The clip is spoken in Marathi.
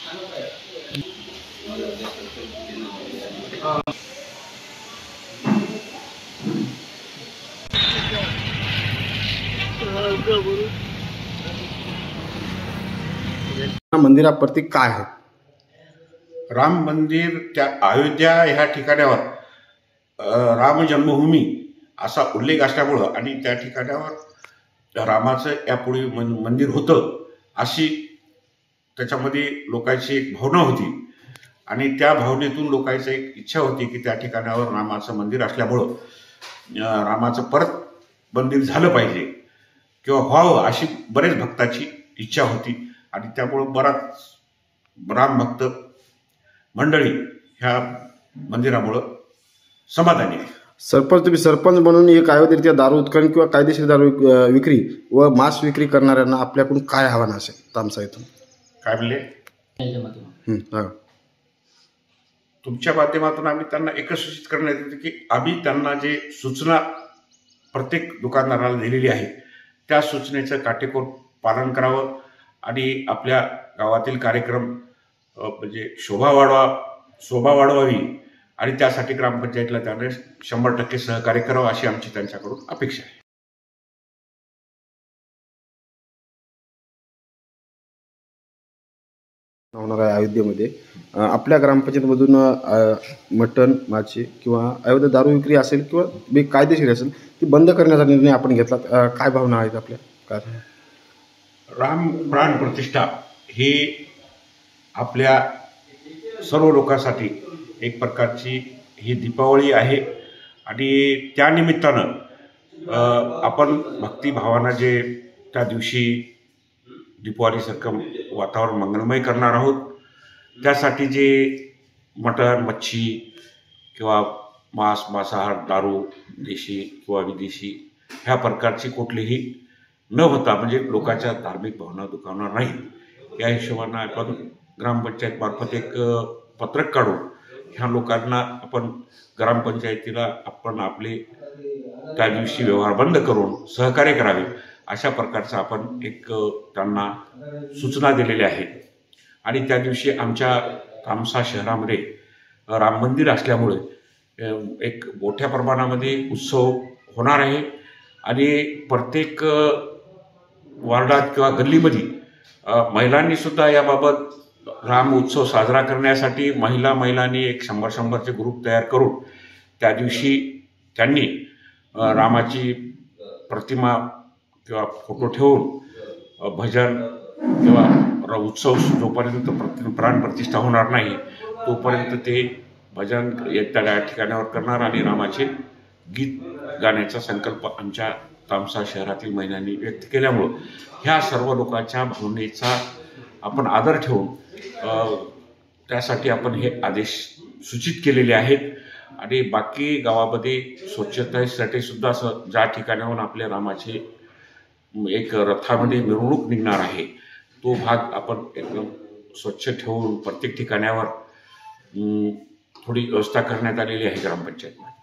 मंदिराप्रती काय आहे? राम मंदिर त्या अयोध्या ह्या ठिकाणावर राम जन्मभूमी असा उल्लेख असल्यामुळं आणि त्या ठिकाणावर रामाचं यापूर्वी मंदिर होतं अशी त्याच्यामध्ये लोकांची एक भावना होती आणि त्या भावनेतून लोकांची एक इच्छा होती की त्या ठिकाणावर रामाचं मंदिर असल्यामुळं रामाचं परत मंदिर झालं पाहिजे किंवा व्हावं अशी बरेच भक्ताची इच्छा होती आणि त्यामुळं बराच राम भक्त मंडळी ह्या मंदिरामुळं समाधानी आहे. सरपंच, तुम्ही सरपंच म्हणून एक अयोध्येच्या दारू उत्खनन किंवा कायदेशीर दारू विक्री व मांस विक्री करणाऱ्यांना आपल्याकडून काय आव्हान असेल? तामसा इथून काय म्हणले? तुमच्या माध्यमातून आम्ही त्यांना एकच सूचित करण्यात येते की आम्ही त्यांना जे सूचना प्रत्येक दुकानदाराला दिलेली आहे त्या सूचनेचं काटेकोर पालन करावं आणि आपल्या गावातील कार्यक्रम म्हणजे शोभा वाढवावी आणि त्यासाठी ग्रामपंचायतीला त्याने 100% सहकार्य करावं अशी आमची त्यांच्याकडून अपेक्षा आहे. होणार आहे अयोध्येमध्ये आपल्या ग्रामपंचायतीमधून मटण, मासे किंवा अयोध्या दारू विक्री असेल किंवा बेकायदेशीर असेल ती बंद करण्याचा निर्णय आपण घेतला. काय भावना आहेत आपल्या? काय राम प्राण प्रतिष्ठा ही आपल्या सर्व लोकांसाठी एक प्रकारची ही दीपावली आहे आणि त्या निमित्तानं आपण भक्तिभावानं जे त्या दिवशी दीपावलीसारखं वातावरण मंगलमय करणार आहोत. त्यासाठी जे मटण, मच्छी किंवा मांसाहार, दारू देशी किंवा विदेशी ह्या प्रकारची कुठलीही न होता म्हणजे लोकांच्या धार्मिक भावना दुखावणार नाही या हिशोबानं आपण ग्रामपंचायत मार्फत एक पत्रक काढून ह्या लोकांना आपण ग्रामपंचायतीला आपण आपले त्या दिवशी व्यवहार बंद करून सहकार्य करावे अशा प्रकारचं आपण एक त्यांना सूचना दिलेल्या आहेत. आणि त्या दिवशी आमच्या तामसा शहरामध्ये राम मंदिर असल्यामुळे एक मोठ्या प्रमाणामध्ये उत्सव होणार आहे आणि प्रत्येक वार्डात किंवा गल्लीमध्ये महिलांनी सुद्धा याबाबत राम उत्सव साजरा करण्यासाठी महिलांनी एक 100-100चे ग्रुप तयार करून त्या दिवशी त्यांनी रामाची प्रतिमा किंवा फोटो ठेवून भजन किंवा उत्सव जोपर्यंत प्राण प्रतिष्ठा होणार नाही तोपर्यंत ते भजन त्या ठिकाणावर करणार आणि रामाचे गीत गाण्याचा संकल्प आमच्या तामसा शहरातील महिलांनी व्यक्त केल्यामुळं ह्या सर्व लोकांच्या भावनेचा आपण आदर ठेवून त्यासाठी आपण हे आदेश सूचित केलेले आहेत. आणि बाकी गावामध्ये स्वच्छतेसाठी सुद्धा ज्या ठिकाणाहून आपल्या रामाचे एक रथामध्ये मिरवणूक निघणार आहे तो भाग आपण एकदम स्वच्छ ठेवून प्रत्येक ठिकाणावर थोडी व्यवस्था करण्यात आलेली आहे ग्रामपंचायतीमध्ये.